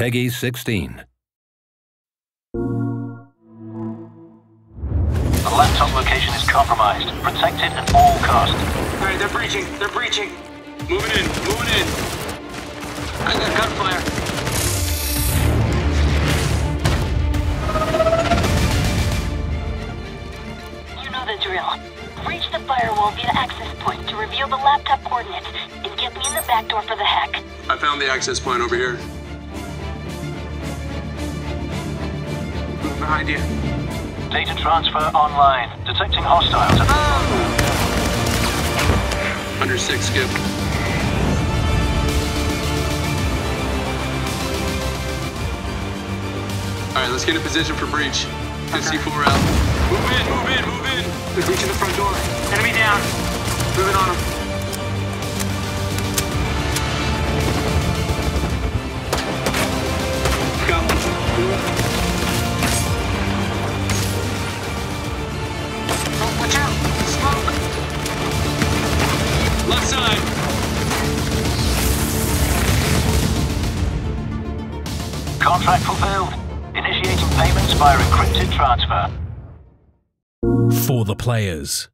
Peggy 16. The laptop location is compromised. Protect it at all costs. Alright, they're breaching. They're breaching. Moving in. Moving in. I got gunfire. You know the drill. Reach the firewall via access point to reveal the laptop coordinates and get me in the back door for the hack. I found the access point over here. Moving behind you. Data transfer online. Detecting hostiles. Under 6, Skip. Alright, let's get in position for breach. Get C4 out. Move in, move in, move in! They're breaching the front door. Enemy down. Moving on them. Go. Oh, watch out! Smoke! Left side! Contract fulfilled. Initiating payments via encrypted transfer. For the players.